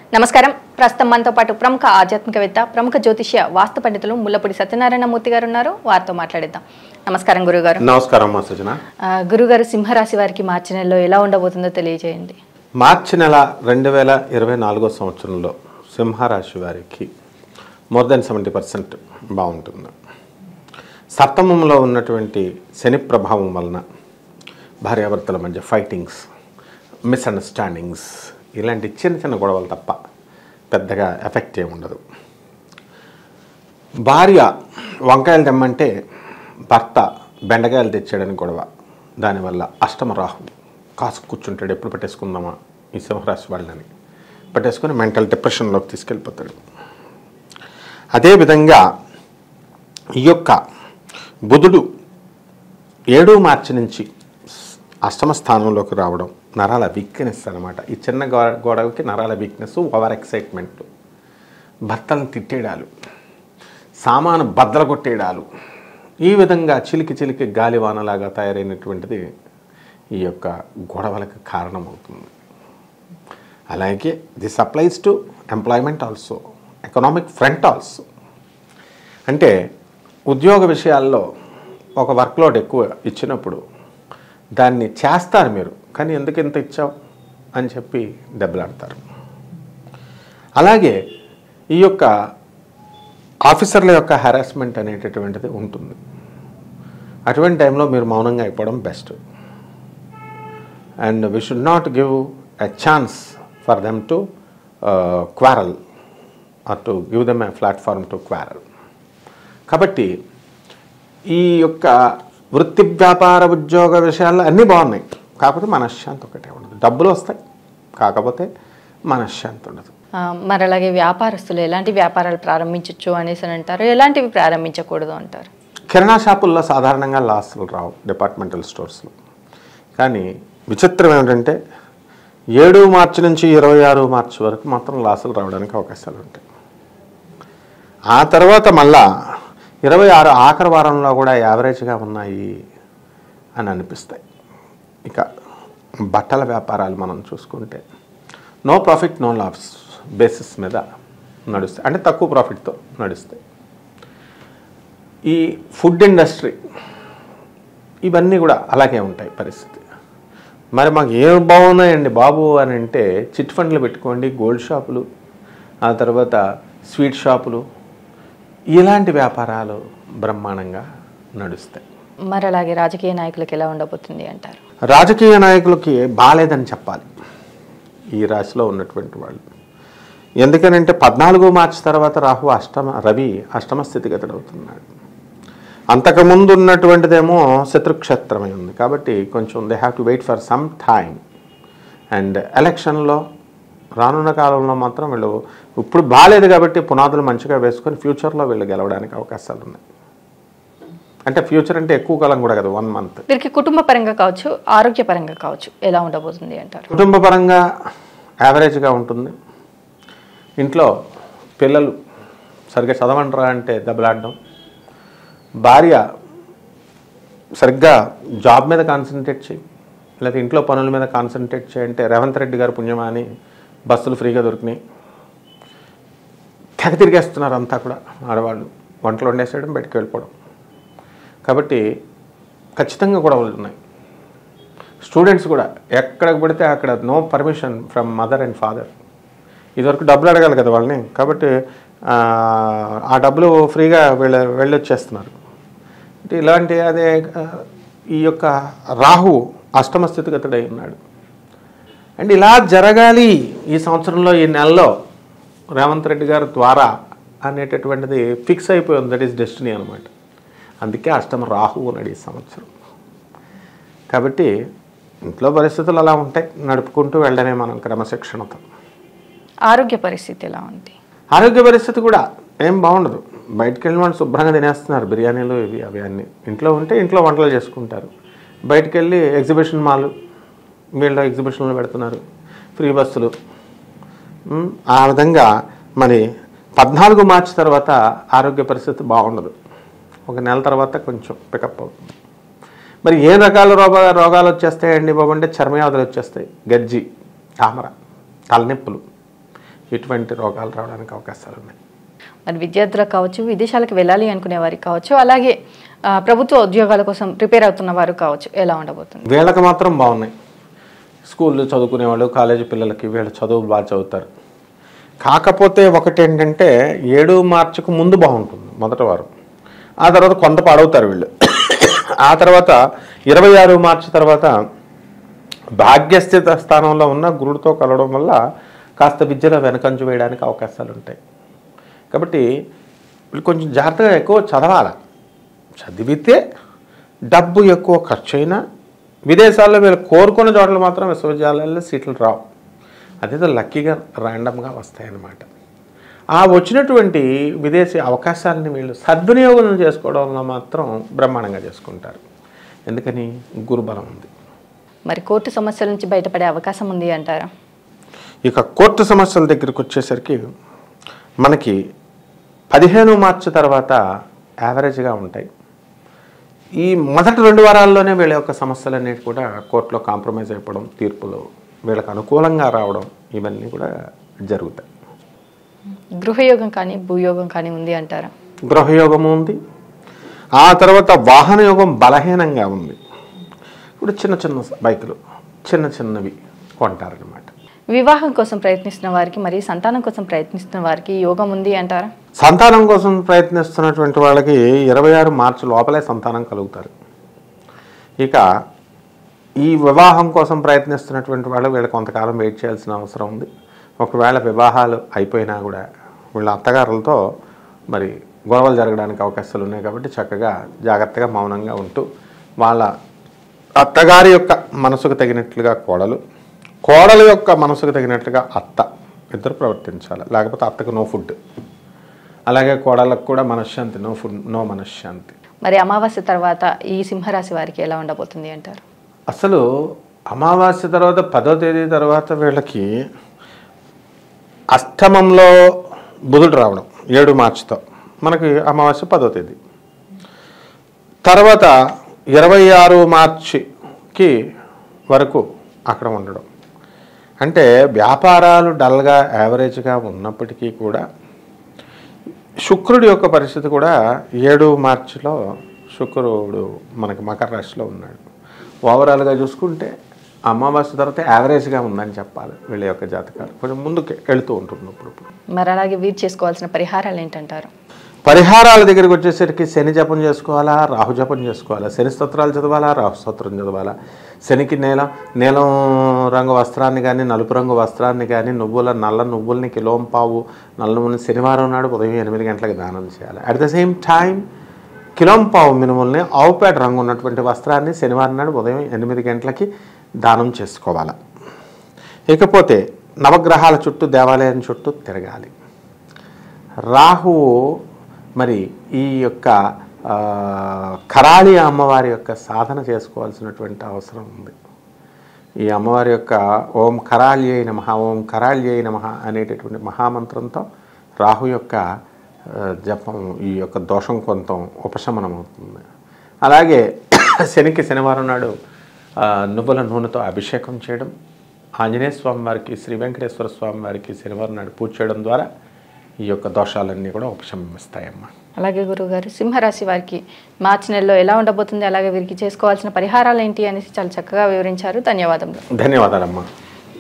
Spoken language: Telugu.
నమస్కారం. ప్రస్తుతం మనతో పాటు ప్రముఖ ఆధ్యాత్మికవేత్త, ప్రముఖ జ్యోతిష్య వాస్తు పండితులు ముల్లపూడి సత్యనారాయణ మూర్తి గారు ఉన్నారు. వారితో మాట్లాడిద్దాం. నమస్కారం గురుగారు. నమస్కారం సృజన. గురుగారు, సింహరాశి వారికి మార్చి నెలలో ఎలా ఉండబోతుందో తెలియజేయండి. మార్చి నెల 2024 సంవత్సరంలో సింహరాశి వారికి మోర్ దెన్ 70% బాగుంటుంది. సప్తమంలో ఉన్నటువంటి శని ప్రభావం వలన భార్యాభర్తల మధ్య ఫైటింగ్స్, మిస్అండర్స్టాండింగ్స్, ఇలాంటి చిన్న చిన్న గొడవలు తప్ప పెద్దగా ఎఫెక్ట్ ఏమి ఉండదు. భార్య వంకాయలు తెమ్మంటే భర్త బెండకాయలు తెచ్చాడని గొడవ, దానివల్ల అష్టమ రాహు కాసు కూర్చుంటాడు. ఎప్పుడు పట్టేసుకుందామా ఈ సింహరాశి వాళ్ళని పట్టేసుకొని మెంటల్ డిప్రెషన్లోకి తీసుకెళ్ళిపోతాడు. అదేవిధంగా ఈ యొక్క బుధుడు 7 మార్చి నుంచి అష్టమ స్థానంలోకి రావడం నరాల వీక్నెస్ అనమాట. ఈ చిన్న గొడవకి నరాల వీక్నెస్, ఓవర్ ఎక్సైట్మెంట్, భర్తలను తిట్టేయడాలు, సామాను బద్దలు కొట్టేయడాలు, ఈ విధంగా చిలికి చిలికి గాలివానలాగా తయారైనటువంటిది ఈ యొక్క గొడవలకు కారణమవుతుంది. అలాగే this applies to employment also, economic front also. అంటే ఉద్యోగ విషయాల్లో ఒక వర్క్లోడ్ ఎక్కువ ఇచ్చినప్పుడు దాన్ని చేస్తారు మీరు, కానీ ఎందుకు ఇంత ఇచ్చావు అని చెప్పి దెబ్బలాడతారు. అలాగే ఈ యొక్క ఆఫీసర్ల యొక్క హెరాస్మెంట్ అనేటటువంటిది ఉంటుంది. అటువంటి టైంలో మీరు మౌనంగా అయిపోవడం best. And we should not give a chance for them to quarrel or to give them a platform to quarrel. కాబట్టి ఈ యొక్క వృత్తి, వ్యాపార, ఉద్యోగ విషయాల్లో అన్నీ బాగున్నాయి, కాకపోతే మనశ్శాంతి ఒకటే ఉండదు. డబ్బులు వస్తాయి, కాకపోతే మనశ్శాంతి ఉండదు. మరి అలాగే వ్యాపారస్తులు ఎలాంటి వ్యాపారాలు ప్రారంభించవచ్చు అనేసి అని అంటారు, ఎలాంటివి ప్రారంభించకూడదు అంటారు? కిరాణా షాపుల్లో సాధారణంగా లాస్లు రావు, డిపార్ట్మెంటల్ స్టోర్స్లో. కానీ విచిత్రం ఏమిటంటే 7 మార్చి నుంచి 26 మార్చి వరకు మాత్రం లాసులు రావడానికి అవకాశాలు ఉంటాయి. ఆ తర్వాత మళ్ళా 26 ఆఖరి వారంలో కూడా యావరేజ్గా ఉన్నాయి అని అనిపిస్తాయి. ఇక బట్టల వ్యాపారాలు మనం చూసుకుంటే no profit no loss basis మీద నడుస్తాయి, అంటే తక్కువ ప్రాఫిట్తో నడుస్తాయి. ఈ ఫుడ్ ఇండస్ట్రీ ఇవన్నీ కూడా అలాగే ఉంటాయి పరిస్థితి. మరి మాకు ఏం బాగున్నాయండి బాబు అని అంటే చిట్ ఫండ్లు పెట్టుకోండి, గోల్డ్ షాపులు, ఆ తర్వాత స్వీట్ షాపులు, ఇలాంటి వ్యాపారాలు బ్రహ్మాండంగా నడుస్తాయి. మరి అలాగే రాజకీయ నాయకులకి ఎలా ఉండబోతుంది అంటారు? రాజకీయ నాయకులకి బాలేదని చెప్పాలి ఈ రాశిలో ఉన్నటువంటి వాళ్ళు. ఎందుకనంటే 14 మార్చి తర్వాత రాహు రవి అష్టమ స్థితిగతుడు అవుతున్నాడు. అంతకుముందు ఉన్నటువంటిదేమో శత్రుక్షేత్రమై ఉంది. కాబట్టి కొంచెం they have to wait for some time. And ఎలక్షన్లో రానున్న కాలంలో మాత్రం వీళ్ళు ఇప్పుడు బాగాలేదు కాబట్టి పునాదులు మంచిగా వేసుకొని ఫ్యూచర్లో వీళ్ళు గెలవడానికి అవకాశాలు ఉన్నాయి. అంటే ఫ్యూచర్ అంటే ఎక్కువ కాలం కూడా కదా, 1 మంత్. వీరికి కుటుంబ పరంగా కావచ్చు, ఆరోగ్యపరంగా కావచ్చు, ఎలా ఉండబోతుంది అంటారు? కుటుంబ పరంగా యావరేజ్గా ఉంటుంది. ఇంట్లో పిల్లలు సరిగ్గా చదవంటారా అంటే దెబ్బలాడడం, భార్య సరిగ్గా జాబ్ మీద కాన్సన్ట్రేట్ చేయి, లేకపోతే ఇంట్లో పనుల మీద కాన్సన్ట్రేట్ చేయంటే రేవంత్ రెడ్డి గారు పుణ్యమా అని బస్సులు ఫ్రీగా దొరికినాయి, తెగ తిరిగేస్తున్నారు అంతా కూడా ఆడవాళ్ళు. వంటలు వండేసేయడం, బయటకు వెళ్ళిపోవడం. కాబట్టి ఖచ్చితంగా గొడవలు ఉన్నాయి. స్టూడెంట్స్ కూడా ఎక్కడికి పడితే అక్కడ no permission from mother and father. ఇదివరకు డబ్బులు అడగాలి కదా వాళ్ళని, కాబట్టి ఆ డబ్బులు ఫ్రీగా వెళ్ళొచ్చేస్తున్నారు. అంటే ఇలాంటి అదే ఈ యొక్క రాహు అష్టమ స్థితిగతుడై ఉన్నాడు. అండ్ ఇలా జరగాలి ఈ సంవత్సరంలో, ఈ నెలలో రేవంత్ రెడ్డి గారి ద్వారా అనేటటువంటిది ఫిక్స్ అయిపోయింది. దట్ ఈస్ డెస్టినీ అనమాట. అందుకే అష్టమ రాహు ఉన్నాడు ఈ సంవత్సరం. కాబట్టి ఇంట్లో పరిస్థితులు అలా ఉంటాయి, నడుపుకుంటూ వెళ్ళడమే మనం క్రమశిక్షణతో. ఆరోగ్య పరిస్థితి ఎలా ఉంది? ఆరోగ్య పరిస్థితి కూడా ఏం బాగుండదు. బయటకు వెళ్ళిన వాళ్ళు శుభ్రంగా తినేస్తున్నారు, బిర్యానీలు ఇవి అవి అన్నీ. ఇంట్లో ఉంటే ఇంట్లో వంటలు చేసుకుంటారు, బయటకు వెళ్ళి ఎగ్జిబిషన్ మాల్ వీళ్ళు ఎగ్జిబిషన్లు పెడుతున్నారు, ఫ్రీ బస్సులు. ఆ విధంగా మరి 14 మార్చి తర్వాత ఆరోగ్య పరిస్థితి బాగుండదు. ఒక నెల తర్వాత కొంచెం పికప్ అవుతుంది. మరి ఏ రకాల రోగాలు వచ్చేస్తాయండి బాబు అంటే చర్మవ్యాధులు వచ్చేస్తాయి, గజ్జి, తామర, తలనొప్పులు, ఇటువంటి రోగాలు రావడానికి అవకాశాలు ఉన్నాయి. మరి విద్యార్థులకు కావచ్చు, విదేశాలకు వెళ్ళాలి అనుకునే వారికి కావచ్చు, అలాగే ప్రభుత్వ ఉద్యోగాల కోసం ప్రిపేర్ అవుతున్న వారు కావచ్చు, ఎలా ఉండబోతుంది? వీళ్ళకి మాత్రం బాగున్నాయి. స్కూల్లో చదువుకునే వాళ్ళు, కాలేజీ పిల్లలకి వీళ్ళ చదువులు బాగా చదువుతారు. కాకపోతే ఒకటి ఏంటంటే 7 మార్చికి ముందు బాగుంటుంది మొదటి వారం, ఆ తర్వాత కొంత పాడవుతారు వీళ్ళు. ఆ తర్వాత 26 మార్చి తర్వాత భాగ్యస్థిత స్థానంలో ఉన్న గురుడితో కలవడం వల్ల కాస్త విద్యలో వెనకంజు వేయడానికి అవకాశాలు ఉంటాయి. కాబట్టి వీళ్ళు కొంచెం జాగ్రత్తగా ఎక్కువ చదవాలి. చదివితే డబ్బు ఎక్కువ ఖర్చు అయినా విదేశాల్లో వీళ్ళు కోరుకున్న చోట్ల మాత్రం విశ్వవిద్యాలయాల్లో సీట్లు రావు. అదేదో లక్కీగా ర్యాండమ్గా వస్తాయన్నమాట. ఆ వచ్చినటువంటి విదేశీ అవకాశాలని వీళ్ళు సద్వినియోగం చేసుకోవడంలో మాత్రం బ్రహ్మాండంగా చేసుకుంటారు. ఎందుకని? గురుబలం ఉంది. మరి కోర్టు సమస్యల నుంచి బయటపడే అవకాశం ఉంది అంటారా? ఇక కోర్టు సమస్యల దగ్గరికి వచ్చేసరికి మనకి 15 మార్చి తర్వాత యావరేజ్గా ఉంటాయి. ఈ మొదటి 2 వారాల్లోనే వీళ్ళ యొక్క సమస్యలన్నిటి కూడా కోర్టులో కాంప్రమైజ్ అయిపోవడం, తీర్పులు వీళ్ళకి అనుకూలంగా రావడం, ఇవన్నీ కూడా జరుగుతాయి. గృహయోగం కానీ భూయోగం కానీ ఉంది అంటారా? గృహయోగము ఉంది. ఆ తర్వాత వాహన యోగం బలహీనంగా ఉంది. ఇప్పుడు చిన్న చిన్న బైకులు చిన్నవి కొంటారనమాట. వివాహం కోసం ప్రయత్నిస్తున్న వారికి, మరి సంతానం కోసం ప్రయత్నిస్తున్న వారికి యోగం ఉంది అంటారా? సంతానం కోసం ప్రయత్నిస్తున్నటువంటి వాళ్ళకి 26 మార్చి లోపలే సంతానం కలుగుతారు. ఇక ఈ వివాహం కోసం ప్రయత్నిస్తున్నటువంటి వాళ్ళు వీళ్ళు కొంతకాలం వెయిట్ చేయాల్సిన అవసరం ఉంది. ఒకవేళ వివాహాలు అయిపోయినా కూడా వీళ్ళ అత్తగారులతో మరి గొడవలు జరగడానికి అవకాశాలు ఉన్నాయి. కాబట్టి చక్కగా జాగ్రత్తగా మౌనంగా ఉంటూ వాళ్ళ అత్తగారి యొక్క మనసుకు తగినట్లుగా కోడలు యొక్క మనసుకు తగినట్లుగా అత్త ఇద్దరు ప్రవర్తించాలి. లేకపోతే అత్తకు నో ఫుడ్, అలాగే కోడళ్ళకు కూడా మనశ్శాంతి, నో ఫుడ్ నో మనశ్శాంతి. మరి అమావాస్య తర్వాత ఈ సింహరాశి వారికి ఎలా ఉండబోతుంది అంటారు? అసలు అమావాస్య తర్వాత 10వ తేదీ తర్వాత వీళ్ళకి అష్టమంలో బుధుడు రావడం 7 మార్చితో మనకి అమావాస్య 10వ తేదీ తర్వాత 26 మార్చికి వరకు అక్కడ ఉండడం. అంటే వ్యాపారాలు డల్గా యావరేజ్గా ఉన్నప్పటికీ కూడా శుక్రుడి యొక్క పరిస్థితి కూడా 7 మార్చిలో శుక్రుడు మనకి మకర రాశిలో ఉన్నాడు. ఓవరాల్గా చూసుకుంటే అమావాస్య తర్వాత యావరేజ్గా ఉందని చెప్పాలి. వీళ్ళ యొక్క జాతకాలు కొంచెం ముందుకు వెళుతూ ఉంటుంది. ఇప్పుడు మరి అలాగే వీరు చేసుకోవాల్సిన పరిహారాలు ఏంటంటారు? పరిహారాల దగ్గరికి వచ్చేసరికి శని జపం చేసుకోవాలా, రాహు జపం చేసుకోవాలా, శని స్తోత్రాలు చదవాలా, రాహు స్తోత్రం చదవాలా, శనికి నీలం రంగు వస్త్రాన్ని కానీ, నలుపు రంగు వస్త్రాన్ని కానీ, నల్ల నువ్వుల్ని కిలోంపావు నల్ల నువ్వుల్ని శనివారం నాడు ఉదయం 8 గంటలకు దానం చేయాలి. అట్ ద సేమ్ టైం కిలోంపావు మినుముల్ని ఆవుపేట రంగు ఉన్నటువంటి వస్త్రాన్ని శనివారం నాడు ఉదయం 8 గంటలకి దానం చేసుకోవాలి. ఇకపోతే నవగ్రహాల చుట్టూ, దేవాలయం చుట్టూ తిరగాలి. రాహువు మరి ఈ యొక్క కరాళి అమ్మవారి యొక్క సాధన చేసుకోవాల్సినటువంటి అవసరం ఉంది. ఈ అమ్మవారి యొక్క ఓం కరాళ్యై నమః, ఓం కరాళ్యై నమః అనేటటువంటి మహామంత్రంతో రాహు యొక్క జపం, ఈ యొక్క దోషం కొంత ఉపశమనం అవుతుంది. అలాగే శనికి శనివారం నాడు నువ్వుల నూనెతో అభిషేకం చేయడం, ఆంజనేయ స్వామి వారికి, శ్రీ వెంకటేశ్వర స్వామి వారికి శనివారం నాడు పూజ చేయడం ద్వారా ఈ యొక్క దోషాలన్నీ కూడా ఉపశమిస్తాయమ్మా. అలాగే గురువుగారు, సింహరాశి వారికి మార్చి నెలలో ఎలా ఉండబోతుంది, అలాగే వీరికి చేసుకోవాల్సిన పరిహారాలు ఏంటి అనేసి చాలా చక్కగా వివరించారు. ధన్యవాదాలు. ధన్యవాదాలమ్మా.